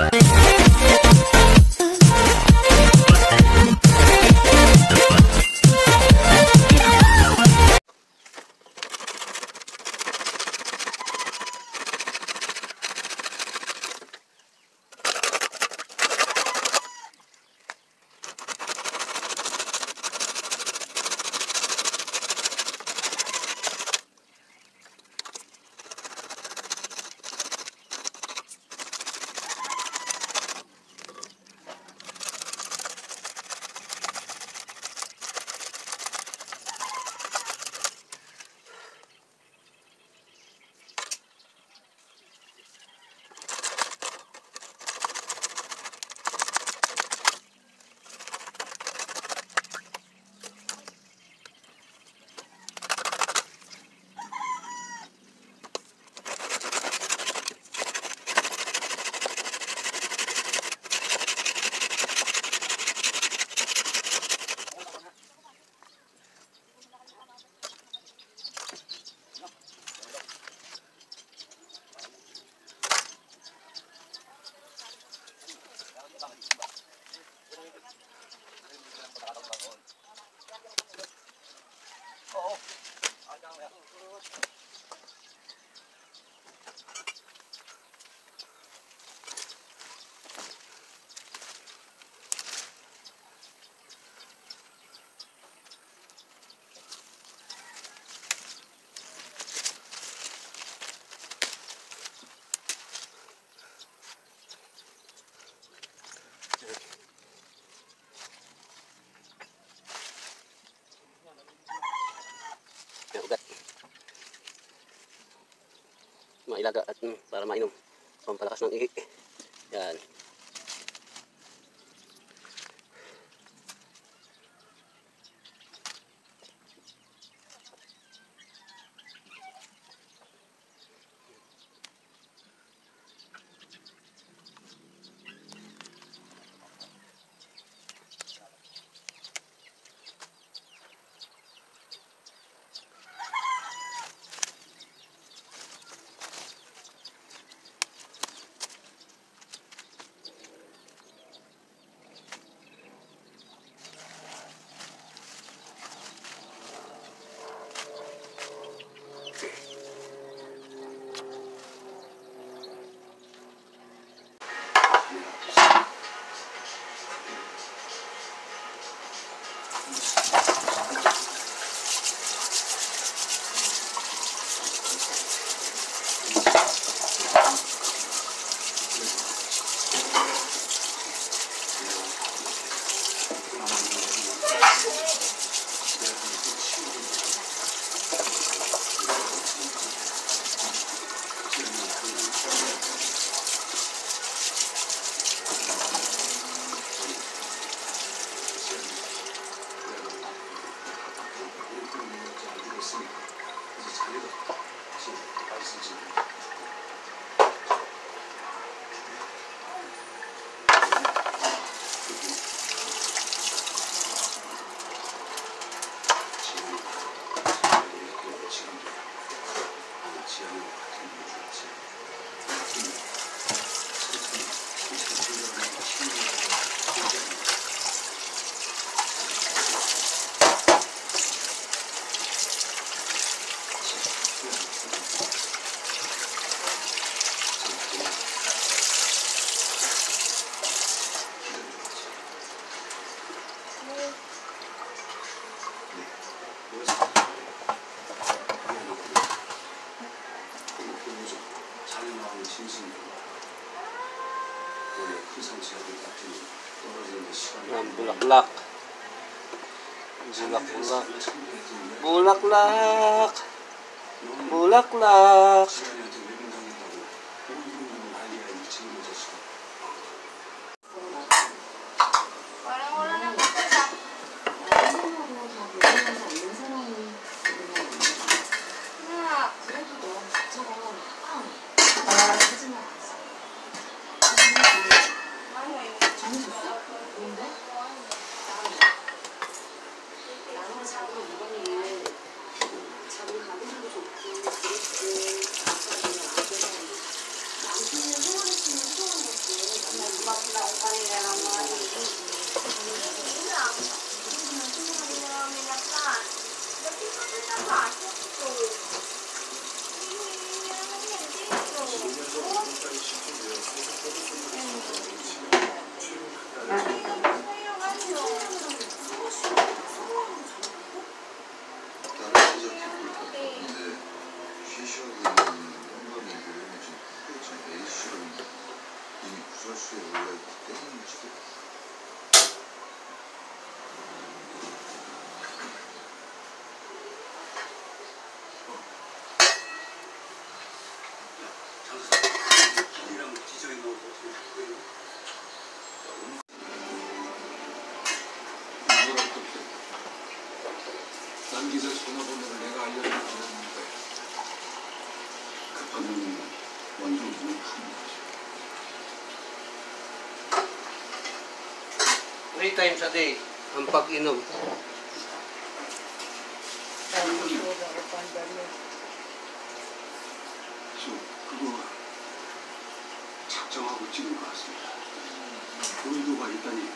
Mailaga at para mainom. Pampalakas ng ihi. Yan. Bulaklak. Bulaklak. Bulaklak. Bulaklak. 작은 가구도 좋고, 그릇도 6시에 올라있기 때문이지. 남 기자 전화번호를 내가 알려주는 거야. 급하면 완전 눈을 푸는 거지. 3 times a day ang pag-inom. 그거 작정하고 찍은 것 같습니다. 의도가 있다니.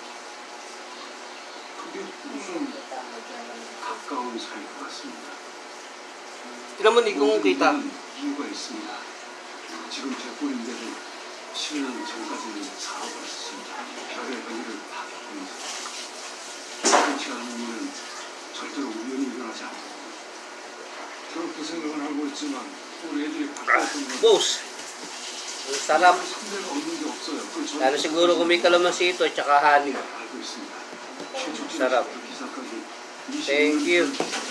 그게 무슨 가까운 사이인 것 같습니다. Ilan mo ni kung kita? 이유가 있습니다. 지금 제 꼴인데도 10년 전까지는 사업을 했습니다. 별의 일을 다 겪으면서 그렇지 않으면 절대로 우연히 일어나지 않거든요. 그렇게 생각은 하고 있지만 우리 애들이 바꿨던 건 Boss! Ang sarap. 상대가 없는 게 없어요. 그걸 저는 Lalo siguro kung may kalamansi ito at saka honey. 알고 있습니다. Sarap. 기사까지 Thank you.